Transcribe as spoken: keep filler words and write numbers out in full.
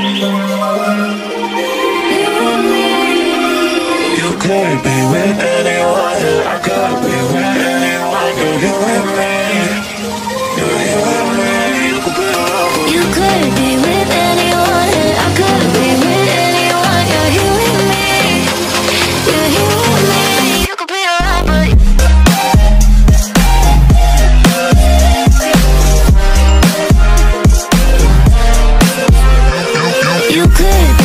You could be with anyone, I could be with anyone. You're here with me, you're here with me. You could be around. You could be with anyone, I could be with anyone. You're here with me, you're here with me. You could be around, but you could